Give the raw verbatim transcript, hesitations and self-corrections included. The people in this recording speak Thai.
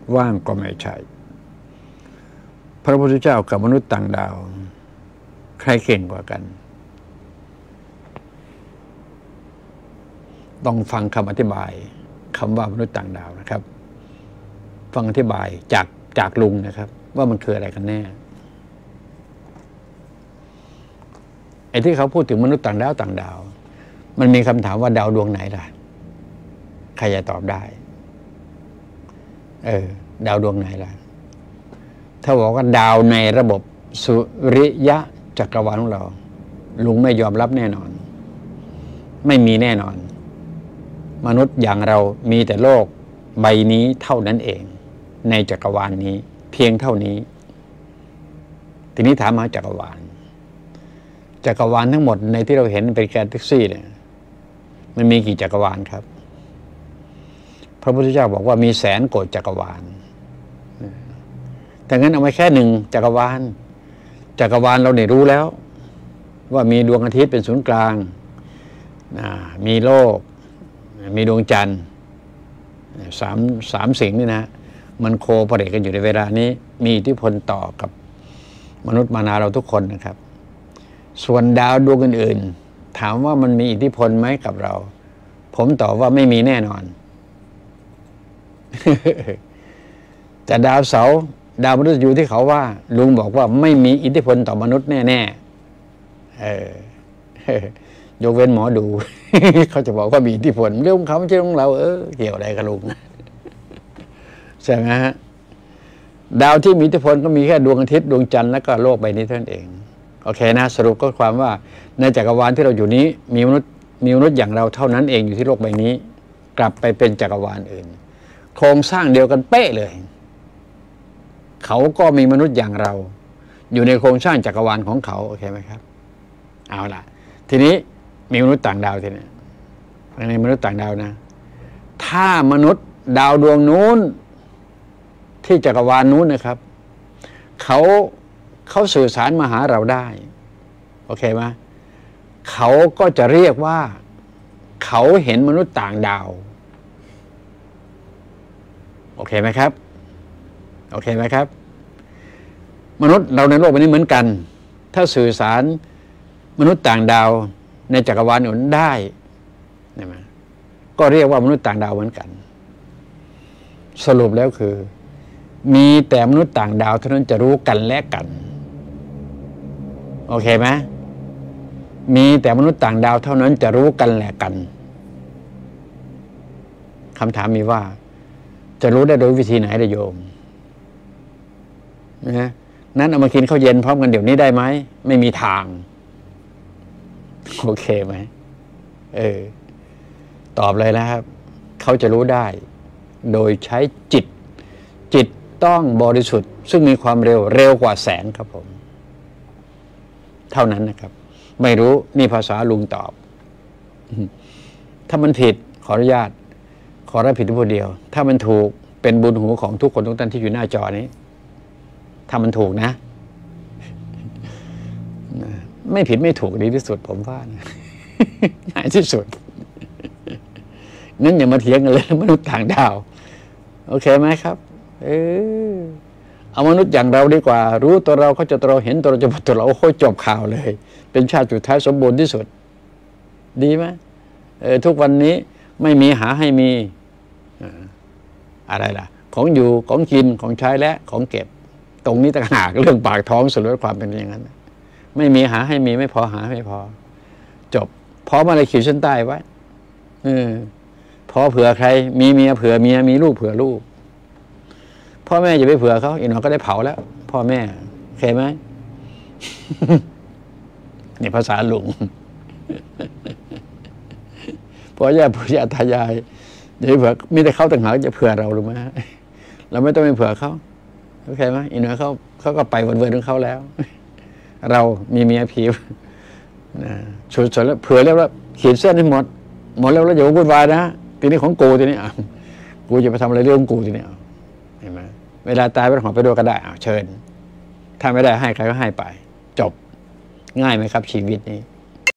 ว่างก็ไม่ใช่พระพุทธเจ้ากับมนุษย์ต่างดาวใครเก่งกว่ากันต้องฟังคำอธิบายคำว่ามนุษย์ต่างดาวนะครับฟังอธิบายจากจากลุงนะครับว่ามันคืออะไรกันแน่ไอ้ที่เขาพูดถึงมนุษย์ต่างดาวต่างดาวมันมีคำถามว่าดาวดวงไหนล่ะใครจะตอบได้เออดาวดวงไหนล่ะถ้าบอกว่าดาวในระบบสุริยะจักรวาลของเราลุงไม่ยอมรับแน่นอนไม่มีแน่นอนมนุษย์อย่างเรามีแต่โลกใบนี้เท่านั้นเองในจักรวาลนี้เพียงเท่านี้ทีนี้ถามหาจักรวาลจักรวาลทั้งหมดในที่เราเห็นเป็นแกลเล็กซี่เนี่ยมันมีกี่จักรวาลครับพระพุทธเจ้าบอกว่ามีแสนโกฏจักรวาลแต่งั้นเอาไว้แค่หนึ่งจักรวาลจักรวาลเราเนี่ยรู้แล้วว่ามีดวงอาทิตย์เป็นศูนย์กลางมีโลกมีดวงจันทร์สามสามสิ่งนี่นะมันโคเปเรตกันอยู่ในเวลานี้มีอิทธิพลต่อกับมนุษย์มานาเราทุกคนนะครับส่วนดาวดวงอื่นๆถามว่ามันมีอิทธิพลไหมกับเราผมตอบว่าไม่มีแน่นอน แต่ดาวเสาร์ดาวมนุษย์อยู่ที่เขาว่าลุงบอกว่าไม่มีอิทธิพลต่อมนุษย์แน่ๆเออยกเว้นหมอดู เขาจะบอกว่ามีอิทธิพลเรื่องของเขาไม่ใช่ของเราเออเกี่ยวอะไรกับลุงใช่ไหมฮะดาวที่มีอิทธิพลก็มีแค่ดวงอาทิตย์ดวงจันทร์แล้วก็โลกใบนี้เท่านั้นเองโอเคนะสรุปก็ความว่าในจักรวาลที่เราอยู่นี้มีมนุษย์มีมนุษย์อย่างเราเท่านั้นเองอยู่ที่โลกใบนี้กลับไปเป็นจักรวาลอื่นโครงสร้างเดียวกันเป๊ะเลยเขาก็มีมนุษย์อย่างเราอยู่ในโครงสร้างจักรวาลของเขาโอเคไหมครับเอาล่ะทีนี้มีมนุษย์ต่างดาวทีนี้ในมนุษย์ต่างดาวนะถ้ามนุษย์ดาวดวงนู้นที่จักรวาลนู้นนะครับเขาเขาสื่อสารมาหาเราได้โอเคไหมเขาก็จะเรียกว่าเขาเห็นมนุษย์ต่างดาวโอเคไหมครับโอเคไหมครับมนุษย์เราในโลกใบนี้เหมือนกันถ้าสื่อสารมนุษย์ต่างดาวในจักรวาลอื่นได้ใช่ไหมก็เรียกว่ามนุษย์ต่างดาวเหมือนกันสรุปแล้วคือมีแต่มนุษย์ต่างดาวเท่านั้นจะรู้กันและกันโอเคไหมมีแต่มนุษย์ต่างดาวเท่านั้นจะรู้กันและกันคำถามมีว่าจะรู้ได้โดยวิธีไหนล่ะโยมนะนั้นเอามากินข้าวเย็นพร้อมกันเดี๋ยวนี้ได้ไหมไม่มีทางโอเคไหมเออตอบเลยนะครับเขาจะรู้ได้โดยใช้จิตจิตต้องบริสุทธิ์ซึ่งมีความเร็วเร็วกว่าแสงครับผมเท่านั้นนะครับไม่รู้นี่ภาษาลุงตอบถ้ามันผิดขออนุญาตขอรับผิดผู้เดียวถ้ามันถูกเป็นบุญหูของทุกคนทุกท่านที่อยู่หน้าจอนี้ถ้ามันถูกนะไม่ผิดไม่ถูกดีที่สุดผมว่านะง่ายที่สุดงั้นอย่ามาเถียงกันเลยมนุษย์ต่างดาวโอเคไหมครับเออเอามนุษย์อย่างเราดีกว่ารู้ตัวเราเขาจะตัวเราเห็นตัวเราจะตัวเราโอ้โหจบข่าวเลยเป็นชาติสุดท้ายสมบูรณ์ที่สุดดีไหมเออทุกวันนี้ไม่มีหาให้มีอะไรล่ะของอยู่ของกินของใช้และของเก็บตรงนี้ต่างหากเรื่องปากท้องสุดแล้วความเป็นอย่างนั้นไม่มีหาให้มีไม่พอหาไม่พอจบพร้อมอะไรขีดเส้นใต้ไว้เออพอเผื่อใครมีเมียเผื่อเมียมีลูกเผื่อลูกพ่อแม่อย่าไปเผื่อเขาอีกหน่อยก็ได้เผาแล้วพ่อแม่โอเคไหม นี่ภาษาลุง พ่อย่าปู่ย่าตายายอย่าไปเผื่อมีแต่เขาต่างหากจะเผื่อเราหรือไม่เราไม่ต้องไปเผื่อเขาโอเคไหมอีกหน่อยเขาเขาก็ไปวนๆของเขาแล้วเรามีเมียผีนะสุดๆแล้วเผื่อแล้วว่าขีดเส้นให้หมดหมดแล้วแล้วอย่าวุ่นวายนะทีนี้ของกูทีนี้อ่ะกูจะไปทำอะไรเรื่องกูทีนี้เห็นไหมเวลาตายไปหอไปด้วยก็ได้อ่ะเชิญถ้าไม่ได้ให้ใครก็ให้ไปจบง่ายไหมครับชีวิตนี้